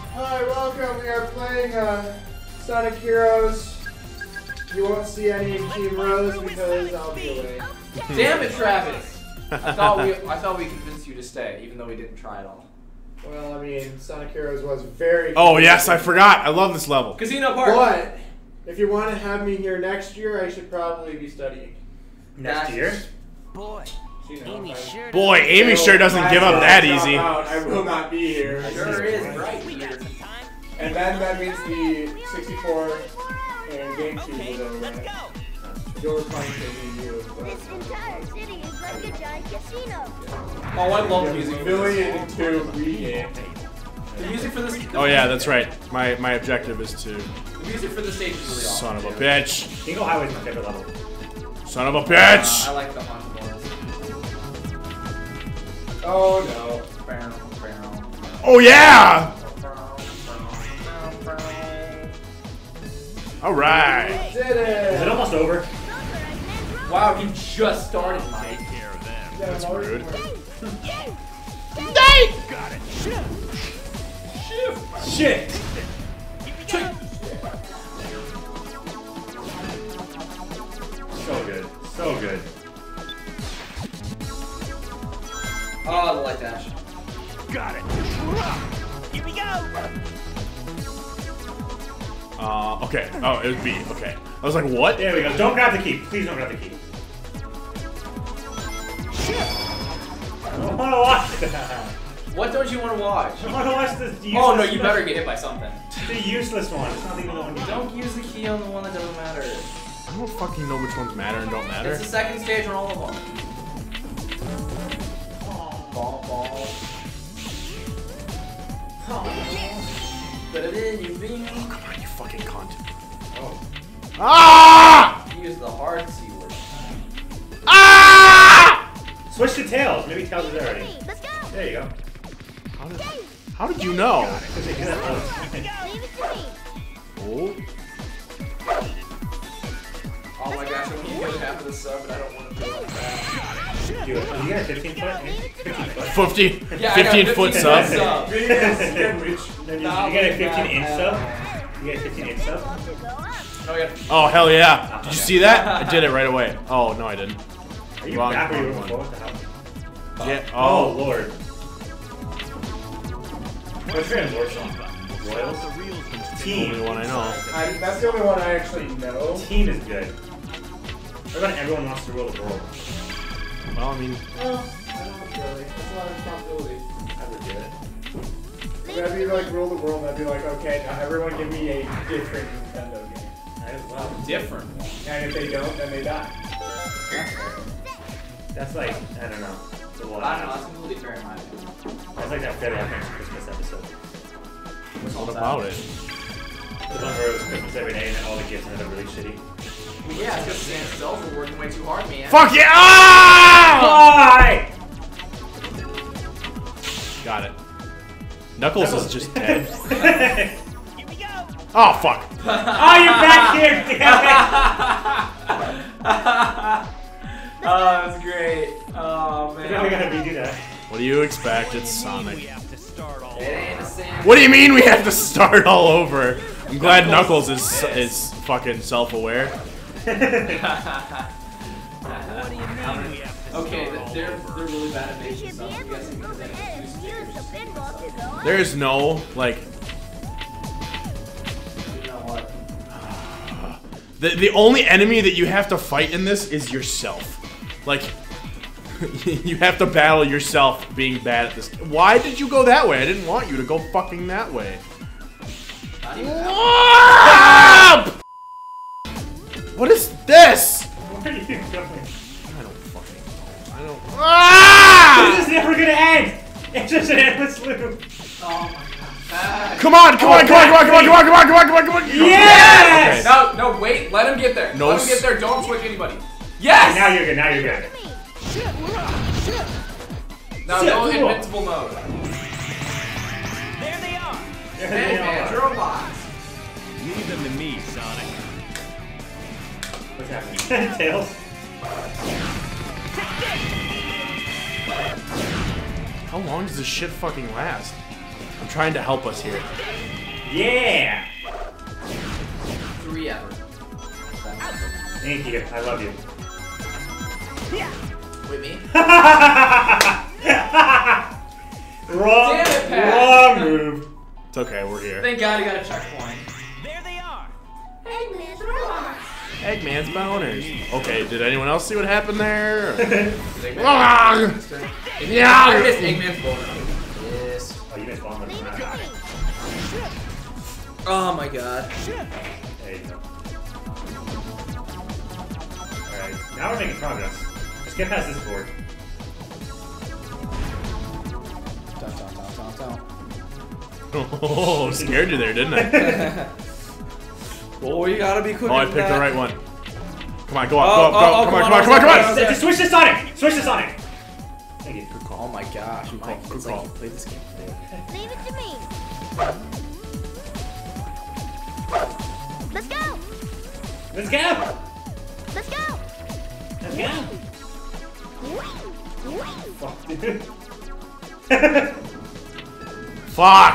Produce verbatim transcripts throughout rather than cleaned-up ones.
Hi, welcome. We are playing uh, Sonic Heroes. You won't see any Team Rose because I'll be away. Damn it, Travis! I thought we I thought we convinced you to stay, even though we didn't try at all. Well, I mean, Sonic Heroes was very. Oh yes, I forgot. I love this level. Casino Park. But if you want to have me here next year, I should probably be studying. Next That's year? Boy, You know, Amy I- sure Boy, Amy sure doesn't give up that easy. Out, I will not be here. Sure is right we got here. some time. And then that means the sixty-four and GameCube Okay, is over. let's go. You're playing for you. This entire city is like a giant casino. Oh, I love the music. Affiliated to Wii. The music for this. Oh yeah, that's right. My my objective is to. The music for the stage is really awesome. Son of a bitch. Tingle Highway is my favorite level. Son of a Uh, bitch. I like the hunt ones. Oh no. Oh yeah. All right. Did it! Is it almost over? Wow, he just started, Mike. That's rude. Shit! So good. So good. Oh, the light dash. Got it. Here we go. Uh, okay. Oh, it was B. Okay. I was like, what? There we go. Don't grab the key. Please don't grab the key. I don't want to watch that. What don't you want to watch? I want to watch this useless Oh no, you better get hit by something. The useless one. It's not even the one you Don't use the key on the one that doesn't matter. I don't fucking know which ones matter and don't matter. It's the second stage on all of them. Ball, ball. Put it in, you beam. Oh, come on, you fucking cunt. Oh. Ah! Use the hard C word. Ah! Switch to Tails. Maybe Tails is there already. Let's go. There you go. How did, how did you know? Because they do that all the time. Leave it to me. Oh. Oh my gosh, I'm gonna get half of the sub, but I don't want to do it like that. Do it. You got a fifteen foot? fifteen foot. fifty, Yeah, I got fifteen foot fifteen sub. sub. No, you, you got a fifteen inch sub? You got a fifteen inch sub? No, I got. Oh, hell yeah. Did you see that? I did it right away. Oh, no, I didn't. Are you Wrong- back where you were wrong before? one. What the hell? Yeah. Oh, Oh. Lord. What's your Lord song? Royals? Team. Only one I know. I, that's the only one I actually know. Team is good. What about everyone wants to rule the world? Well, I mean, Well, I don't really. It's a lot of responsibility. I would do it. If I'd be like rule the world, I'd be like, okay, now everyone give me a different Nintendo game. I as well. Different. And if they don't, then they die. That's like, I don't know. It's a lot. I don't know, it's completely fair in my opinion. That's like that Fairy Tale Christmas episode. what about it? The one where it was Christmas every day and then all the gifts ended up really shitty. Well, yeah, it's because Santa itself were working way too hard, man. Fuck yeah! Ah! Why? Got it. Knuckles is just dead. Here we go. Oh, fuck. Oh, you're back here, damn Oh, that's great. Oh, it! Now we man. gotta redo that. What do you expect? It's We Sonic. have to start all It ain't the same. What do you mean we have to start all over? I'm glad Knuckles is is fucking self-aware. What do you mean we have to Okay, start all they're, over? they're really bad at We making should stuff, be I'm able to guessing, go because they have ahead two and use stickers. the pinball to go. There is no, like, You know what? the, the only enemy that you have to fight in this is yourself. Like, you have to battle yourself being bad at this. Why did you go that way? I didn't want you to go fucking that way. Not even that. Ah! What is this? Where are you going? I don't fucking know. I don't. This Ah! is never gonna end! It's just an endless loop. Oh my god. Ah. Come on, come on, come on, come on, come on, come on, come on, come on, come on, come on. Yes! No, no, wait. Let him get there. No Let him get there. Don't switch anybody. Yes! Now you're good, now you're good. Now Shit, go cool. invincible mode. There they are. There Hey they man, are. throw box. Leave them to me, Sonic. What's happening? Tails? How long does this shit fucking last? I'm trying to help us here. Yeah! Three ever. Thank you. I love you. Wait, me? Wrong, Damn it, Pat. wrong move. It's okay, we're here. Thank God he got a checkpoint. There they are. Eggman's robots. Eggman's boners. Okay, did anyone else see what happened there? Eggman. Ah! Yeah, I missed Eggman's boner. Yes. Oh, you missed one more. Leave it to me. Oh my God. There you go. Alright, now we're making progress. Let's get past this board. Dun, dun, dun, dun, dun. Oh, scared you there, didn't I? Oh, you gotta be quick. Oh, I picked the right one. Come on, go up, Oh, go up, go oh, up. oh, Come on, come come on, on, come on, come come on. on. Just switch to Sonic! Switch to Sonic! Thank you. Good call. Oh my gosh, Good Mike. call, It's good like call. you played this game. Leave it to me. Let's go. Let's go! Let's go. Let's go! Fuck, dude. Fuck!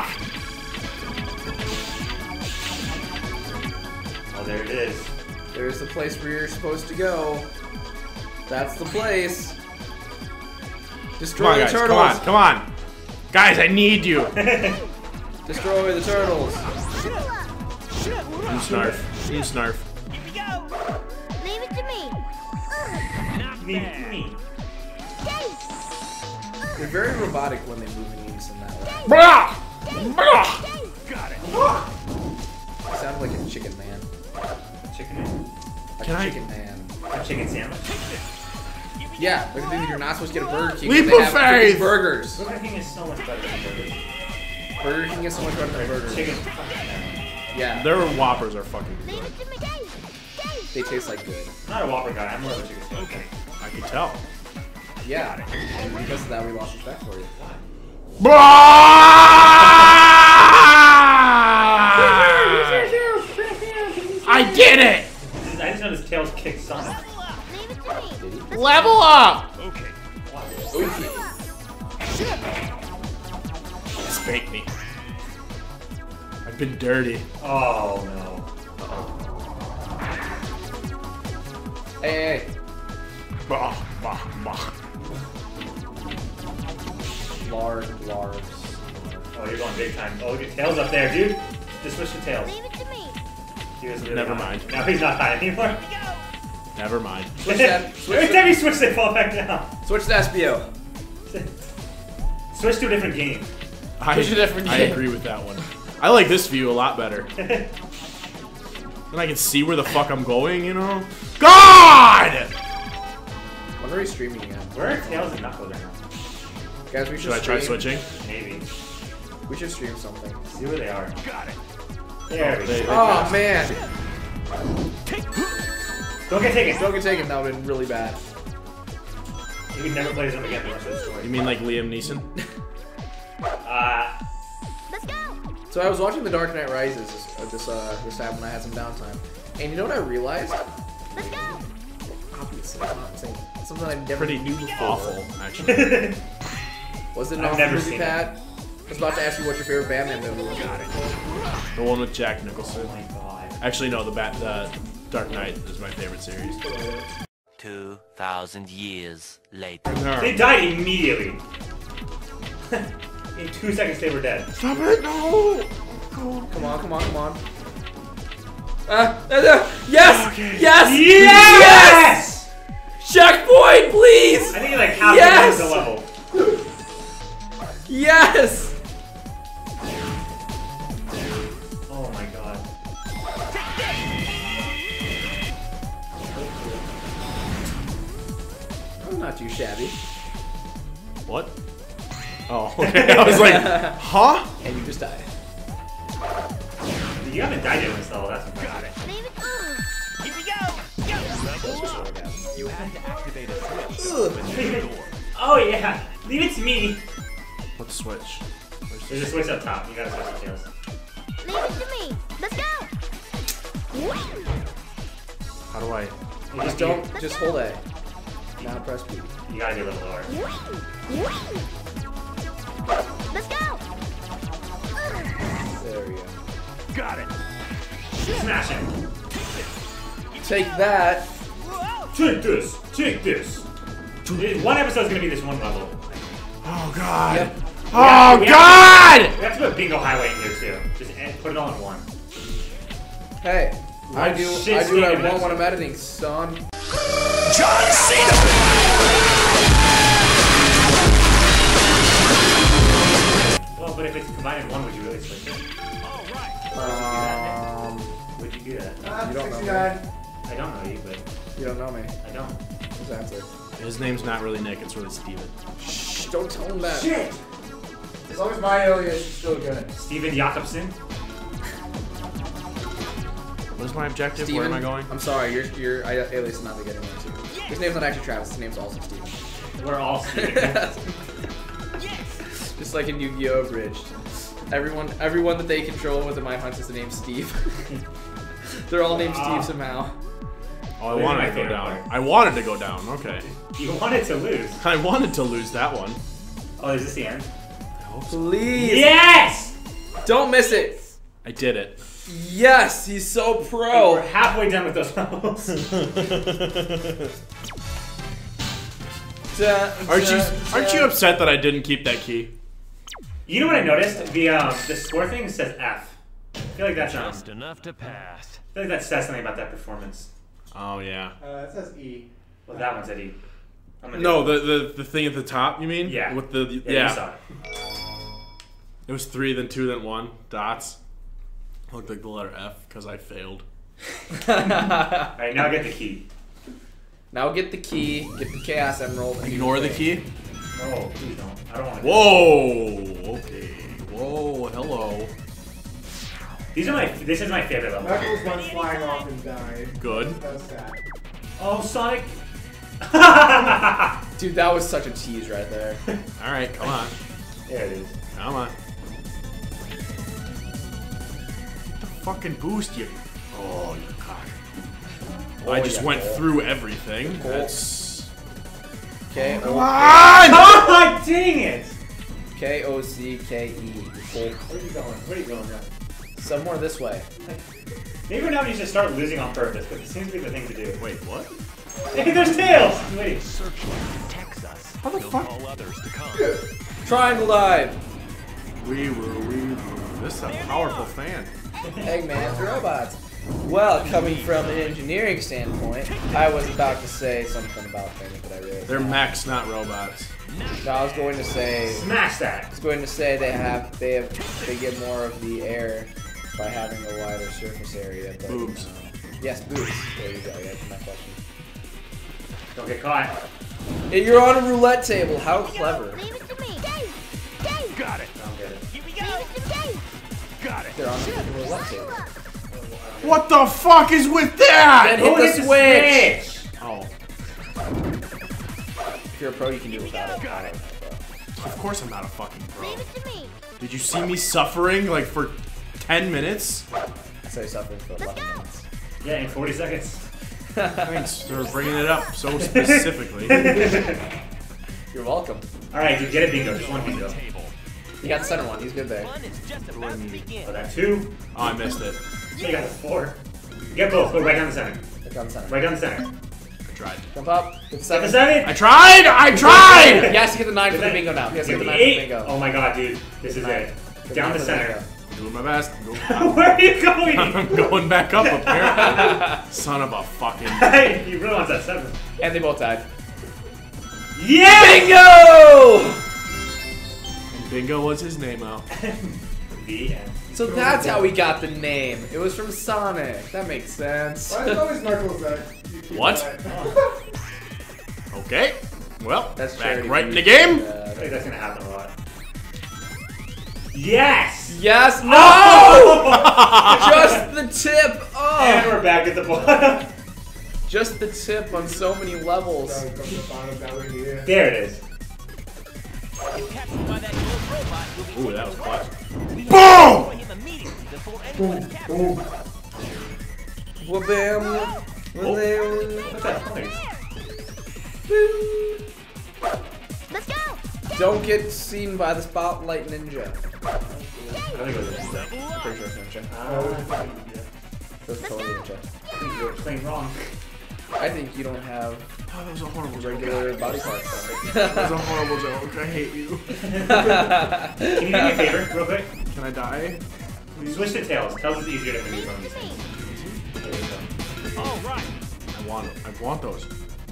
Oh, there it is. There's the place where you're supposed to go. That's the place. Come Destroy on, the guys, come turtles. on, come on. Guys, I need you. Destroy the turtles. You snarf. You snarf. Leave it to me. Not Me, bad. me. Chase. They're very robotic when they move in unison that way. Blah! Blah! Chase. Got it. It sounded like a chicken man. Chicken. Like Can a I- chicken man. A chicken sandwich. Yeah, like the thing you're not supposed to get a Burger King. Leap but they of have freaking faith. burgers. Burger King is so much better than burgers. Burger King is so much better than burgers. Chicken. Yeah, Their Whoppers are fucking Leave good. it to me. Chase. Chase. they taste like good. I'm not a Whopper guy. I'm more of a chicken sandwich. Okay. I can tell. Yeah, and because of that, we lost respect for you. I did it! I just know his tails kick Sonic. Leave it to me. Level up! Okay. Spank me. I've been dirty. Oh no. Hey, hey, hey. Bah, bah, bah. Lard, larves. Oh, you're going big time. Oh, look at Tails up there, dude. Just switch to Tails. Leave it to me. He was really Never high. mind. Now he's not high anymore. Never mind. Switch that. Switch Every to, time you switch, they fall back down. switch to S B O. Switch to a different game. I, Switch to a different I game. agree with that one. I like this view a lot better. And I can see where the fuck I'm going, you know? God! When are we streaming again? Where are Tails and Knuckles right now? Guys, we should Should I try stream- switching? Maybe. We should stream something. See where they are. Got it. There we they- go. Oh man! Don't get taken. Don't get taken, that would have been really bad. You can never play them again the rest of the story. You mean like Liam Neeson? Uh, Let's go. So I was watching The Dark Knight Rises this uh, this, uh, this time when I had some downtime, and you know what I realized? Let's go. Obviously, I'm not saying something I never Pretty knew before. awful, actually. Was it I've an awful never movie, seen Pat? I was about to ask you what your favorite Batman movie was. The one with Jack Nicholson. oh my god. Actually, no, the Bat, the Dark Knight is my favorite series. Two thousand years later. They died immediately. In two seconds, they were dead. Stop it! No! Come on, come on, come on. Uh, uh, uh, yes! Okay. Yes! Yes! Checkpoint, please! I think like half Yes! the level. Yes! Oh my god. I'm not too shabby. What? Oh, okay. I was like, huh? And you just died. You haven't died in this level, that's impressive. Leave it to me. Here we go. Go. You had to activate a switch to open the door. Oh yeah! Leave it to me! What switch? Where's There's a switch up top, you gotta switch to Tails. Leave it to me. Let's go. How do I? You Just don't, just hold A. Now press B. You gotta be a little lower. Let's go. There we go. Got it. Smash him. Take that. Take this. Take this. One episode's gonna be this one level. Oh god. Yep. Oh we god! Have to, we have to put Bingo Highway in here too. Just end, put it all in one. Hey, I do shit I do what I stinking want when episode. I'm editing, son. John Cena. Well, but if it's combined in one, would you really switch it? Um, Would you do that? Ah, You don't know sixty-nine. I don't know you, but you don't know me. I don't. What's the answer? His name's not really Nick, it's really Steven. Shh, don't tell him that. Shit! As long as my alias is still good. Steven Jakobsen. What is my objective? Steven, Where am I going? I'm sorry, your your alias is not the good one too. His name's not actually Travis. His name's also Steven. We're all Steven. Just like in Yu-Gi-Oh! Abridged. Everyone, everyone that they control within my hunt is the name Steve. They're all named Ah. Steve somehow. Oh, I Where's wanted my to go favorite down. part? I wanted to go down, okay. You wanted to lose. I wanted to lose that one. Oh, is this the end? Please, Yes! don't miss it. I did it. Yes, he's so We're pro. halfway done with those levels. Da, Aren't you da, aren't you da. upset that I didn't keep that key? You know what I noticed? The um, the score thing says F. I feel like that's um, Just enough to pass. I feel like that says something about that performance. Oh yeah. Uh, it says E. Well, that one's at E. I'm gonna No, do the, the the thing at the top, you mean? Yeah. With the it. yeah. yeah, you saw it. It was three, then two, then one. Dots. Looked like the letter F because I failed. Alright, now get the key. Now get the key, get the Chaos Emerald. and Ignore the do key. Oh, please don't. I don't want to. Whoa. Okay. Whoa. Hello. These are my. This is my favorite level. Knuckles went flying off and died. Good. That's sad. Oh, Sonic. Dude, that was such a tease right there. All right. Come on. There it is. Come on. Get the fucking boost, you. Oh, you cock. Oh, I just yeah, went cool. through everything. Cool. That's. K Come O on! Oh, dang it! K O C K E. Cool. Where are you going? Where are you going now? Somewhere this way. Maybe now we should start losing on purpose, but it seems to be the thing to do. Wait, what? Hey, there's tails! Wait. Searchlight detects us. How the He'll fuck? call others to come. Triangle dive. We were, we were. This is a powerful fan. Eggman's robots. Well, coming from an engineering standpoint, I was about to say something about things, but I really. They're mechs, not robots. No, I was going to say. Smash I that! was going to say they have they have they get more of the air by having a wider surface area. But, Boobs. uh, yes, boobs. There you go. You answered my question. Don't get caught. Hey, you're on a roulette table. How clever. Leave it to me. Dave! Dave! Got it. Don't get it. Leave it to Dave! Got it. They're on a roulette table. What the fuck is with that? Then hit Oh, the it's a switch. Oh, If you're a pro, you can do it without it. Got it. of course I'm not a fucking pro. Leave it to me. Did you see me suffering like for ten minutes? I say suffering for eleven minutes. Yeah, in forty seconds. Thanks for bringing it up so specifically. You're welcome. Alright, dude, get a bingo. Just one bingo. Table. You got the center one. He's good there. Fun is just about to begin. Oh, that two. Oh, I missed it. You got the four. Get both. Go right down the center. Look on the center. Right down the center. I tried. Jump up. Get the Get seven. the seven. I tried! I tried! He has to get the nine for Get the that- bingo now. He has to Get get the the nine for the eight. bingo. Oh my god, dude. This is Nine. it. Get Down nine the for center. bingo. Doing my best. Go- Where are you going? I'm going back up apparently. Son of a fucking. Hey, he really wants that seven. And they both died. Yeah! Bingo! Bingo was his name out. The end. So that's how we got the name. It was from Sonic. That makes sense. Why is it always Knuckles that you keep What? that? Okay. Well, That's back charity right in the views. game. I Uh, think that's gonna happen a lot. Yes! yes, no! Just the tip. And Oh, we're back at the bottom. just the tip on so many levels. That was from the bottom, that way here. There it is. If captured by that gold robot, we'll be Ooh, that was clutch. Boom! Boom! him immediately before anyone is captured. Wha-bam. Wha-bam. What's that point? Let's go! Don't get seen by the spotlight ninja. Dave! I think it was a I'm pretty sure it's ninja. Ah, That's totally ninja. I think you're playing wrong. I think you don't have Oh, that was a horrible joke. regular body parts. That was a horrible joke. I hate you. Can you do me a favor, real quick? Can I die? Switch to Tails. Tails is easier to maneuver on these things. All right. I want I want those.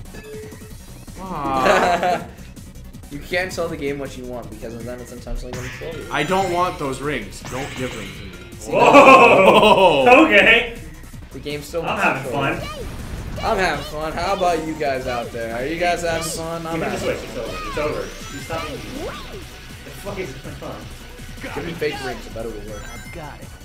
Ah. You can't tell the game what you want because then it's intentionally going to kill you. I don't want those rings. Don't give them to me. Whoa! Oh. Okay. The game still I'm wants to having kill fun. you. I'm having fun. How about you guys out there? Are you guys having fun? I'm Give me the having switch. fun. It's over. It's over. You stop me. The fuck is my phone? Give me fake rings. I bet it will work. Got it.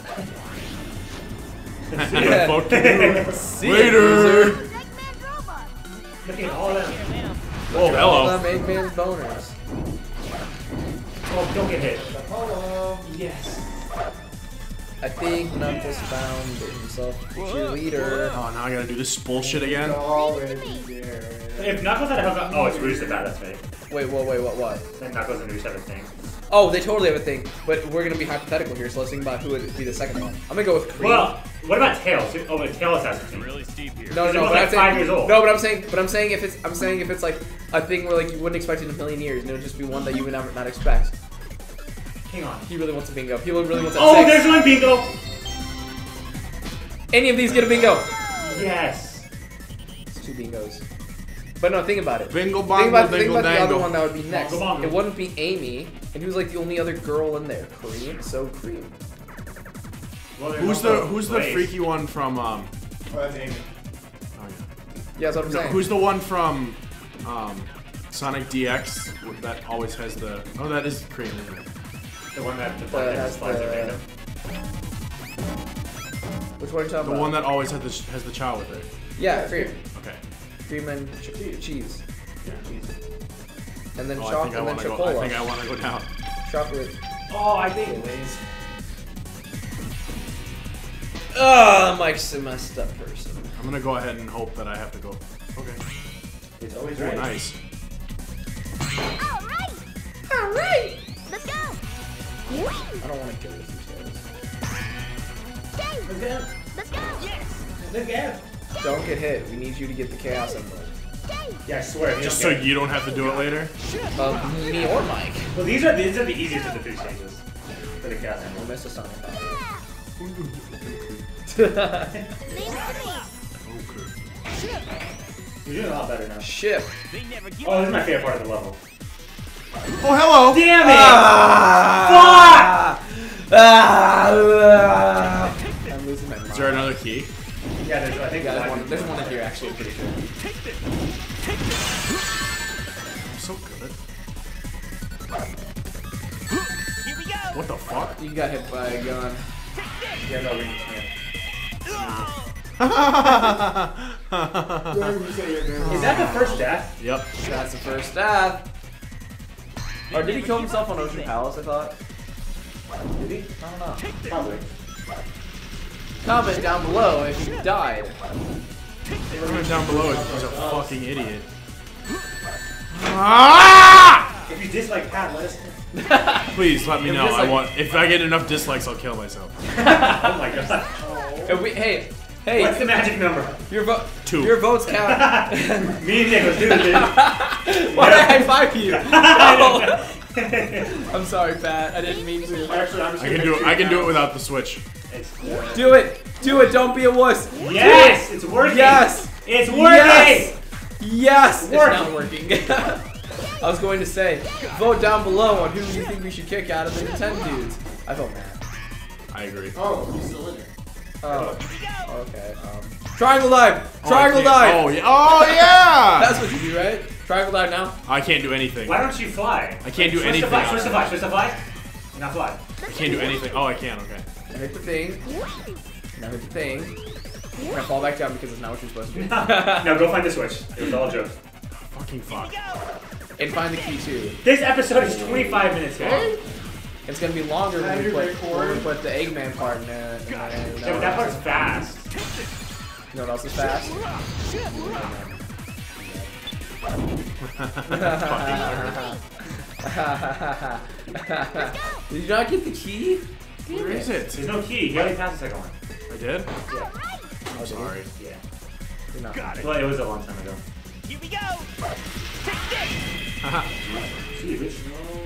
Yeah. Fuck you. See ya, Later. loser. Eggman robot. Look at all them. Oh, All hello. them Eggman's boners. Oh, don't get hit. Hello. Yes. I think Knuckles found himself a cheerleader. Oh, now I gotta do this bullshit again. Always there. If Knuckles had a hook up, oh, it's Rusev. That's fake. Wait, whoa, wait, what, what? Then Knuckles and Rusev have a thing. Oh, they totally have a thing, but we're gonna be hypothetical here, so let's think about who would be the second one. I'm gonna go with Cream. Well, what about Tails? Oh, but Tails has a team. Really steep here. no, no, They're no, both but like I'm saying, five years old. no, but I'm saying, but I'm saying if it's, I'm saying if it's like a thing where like you wouldn't expect it in a million years, and it would just be one that you would never not expect. Hang on. He really wants a bingo. He really wants a Oh, six. there's one bingo. Any of these get a bingo. Yes. It's two bingos. But no, think about it. Bingo Think bongo about, think dingle about the other dangle. one that would be next. Bongo bongo. It wouldn't be Amy, and he was like the only other girl in there. Cream, so Cream. Well, there's Who's the also Who's the Blaze. freaky one from um? Oh, that's Amy. Oh yeah. Yeah, that's what I'm No, saying. who's the one from um Sonic D X that always has the? Oh, that is Cream, isn't it? The one that the Uh, one that has flies the- at random. Which one are you talking The about? one that always had the has the chow with it. Yeah, Cream. Okay. Cream and ch- cheese. Yeah. And then Oh, I chocolate, think I and then want to go. chocolate. I think I want to go down. Chocolate. Oh, I think Blaze. Oh, Mike's a messed up person. I'm gonna go ahead and hope that I have to go. Okay. It's always Very right. nice. All right. All right. Let's go. I don't want to kill you these Dang. Look at him. Let's go. Look at him. Don't get hit. We need you to get the chaos emerald. Dang. Yeah, I swear. Just you so don't get it. you don't have to do it later. Um, me or Mike. Well, these are these are the easiest of the three stages for the chaos We'll emerald. miss a Sonic. Leave it to me. You're doing a lot better now. Ship. They never give Oh, this is my favorite part of the level. Oh, hello. Damn it! Ah! Ah! I'm losing my mind. Is there another key? Fuck! Yeah, there's I think Yeah, there's there's one, there's one in here actually. I'm pretty sure. I'm so good. Here we go. What the fuck? You got hit by a gun. Yeah, no, we can't. Is that the first death? Yep. That's the first death. Or did he kill himself on Ocean Palace? I thought. Did he? I don't know. Probably. Comment down below if you died. Comment down below if he's a fucking idiot. Ah! If you dislike Pat, let us know. Please let me If know. it's I like- want. If I get enough dislikes, I'll kill myself. Oh my god. If we, hey, hey, What's the magic number? your vote. Two. Your votes count. Me and Nick was doing it. Why did I high five you? No. I'm sorry, Pat. I didn't mean to. Actually, I'm just I gonna can do make it. sure I can do it now. without the switch. It's, Do it. Do it. Don't be a wuss. yes, it's working. Yes. It's working. Yes. Yes. It's Working. not working. I was going to say, vote down below on who you think we should kick out of the Nintendo dudes. I vote Matt. I agree. Oh, he's still in there. Oh. Okay. Um. Triangle dive. Oh, I Triangle can't- dive. Oh yeah. Oh yeah. That's what you do, right? Triangle dive now. I can't do anything. Why don't you fly? I can't do Switch anything. to fly. Switch to fly. Switch to fly. Now fly. I can't do anything. Oh, I can. Okay. Now hit the thing. Now hit the thing. You're gonna fall back down because it's not what you're supposed to do. Now go find the switch. It was all jokes. Fucking fuck. And find the key too. This episode is twenty-five minutes long. It's gonna be longer when we Have you put, recorded? when we put the Eggman part in there. And, and, Yeah, but that part's fast. You know what else is fast? Did you not get the key? Where is it? There's no key. He already passed the second one. I did? Yeah. I'm sorry. Yeah. You're not. Got it. Well, it was a long time ago. Here we go. Take this. Gee, which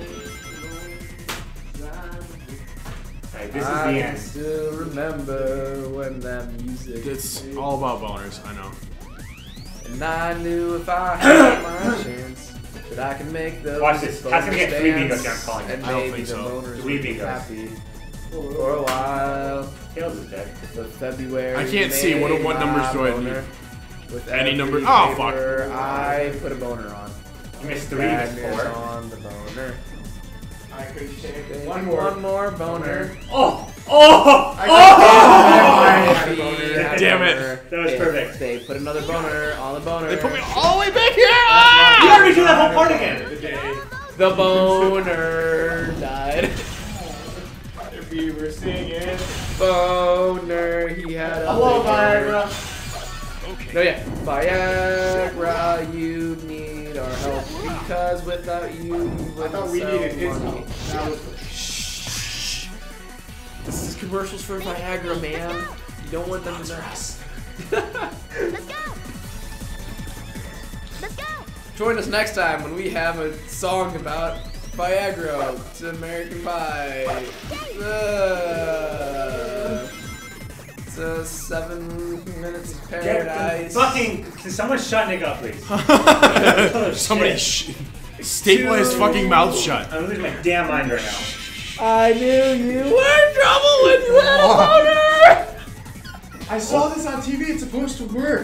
Alright, this is I the can end. still remember when that music. It's all about boners, I know. And I knew if I had my chance that I could make those. Watch this. That's gonna get three bonus bingos here, I'm calling it. And I don't maybe think the so. boners Three would be bingos. happy for a while. Tails is dead. The February. I can't see. What- made what numbers do I my boner. need? With Any every number- oh, fuck. paper I put a boner on. You missed three, Bad you missed news four. on the boner. I could take Take one more. One more boner. Oh! Oh! I Oh! could Happy, happy Damn it. boner. That was If perfect. They put another boner on the boner. They put me all the way back here! You Ah! gotta redo that whole part again. The boner died. If we were singing. Boner, he had a Hello, boner. Viagra. Okay. No, yeah. Viagra, you need our help because without you, we I wouldn't thought we sell needed his money. help. That was This is commercials for Viagra, man. You don't want them to know. Let's go. Let's go. Join us next time when we have a song about Viagra to American Pie. Uh, it's a seven minutes of Get paradise. the fucking. Can someone shut Nick up, please? Somebody sh staple his fucking mouth shut. I'm losing my damn mind right now. I knew you were in trouble when you had a boner. I saw this on T V. It's supposed to work.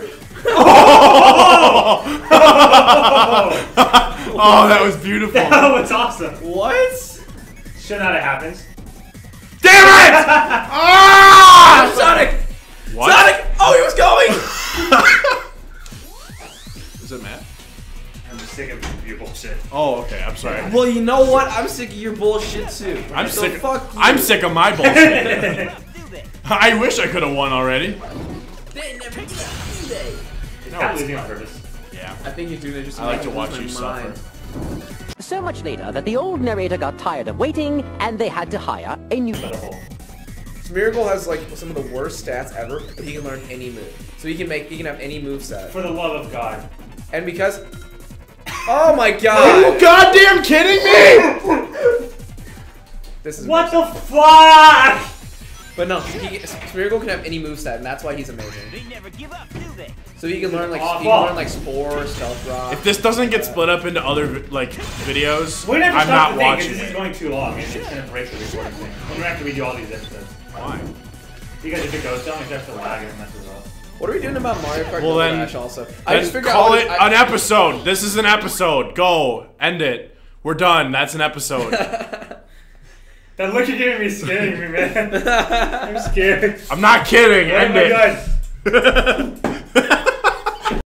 Oh, that was beautiful. That was awesome. What? Should not have happened. Damn it! Ah! Sonic! What? Sonic! Oh, he was going! Is it Matt? I'm just sick of your bullshit. Oh, okay. I'm sorry. Well, you know what? I'm sick of your bullshit too. I'm so sick. Fuck you. I'm sick of my bullshit. Do this. I wish I could have won already. They never did, do they? It's No, not it's losing on purpose. Yeah. I think you're doing it just. I like to make watch lose you my suffer. mind. So much later that the old narrator got tired of waiting and they had to hire a new But a hole. Smeargle has like some of the worst stats ever, but he can learn any move. So he can make, he can have any move set. For the love of God. And because, oh my Are you god, goddamn kidding me? this is What the fuck? But no, he, Smeargle can have any move set, and that's why he's amazing. They never give up, do they? So he can learn like Awful. he can learn like Spore, Stealth Rock. If this doesn't get split up into other like videos, We never I'm stop not the thing, 'cause watching this is it. going too long and it's gonna break the recording thing. We're gonna have to redo all these episodes. Why? Because if it goes down, it starts to lag and it messes up. What are we doing about Mario Kart Well, Double then- Dash also? I Then just figured call out it I, an episode. This is an episode. Go. End it. We're done. That's an episode. That look you're giving me is scaring me, man. I'm scared. I'm not kidding. Oh End my it. god.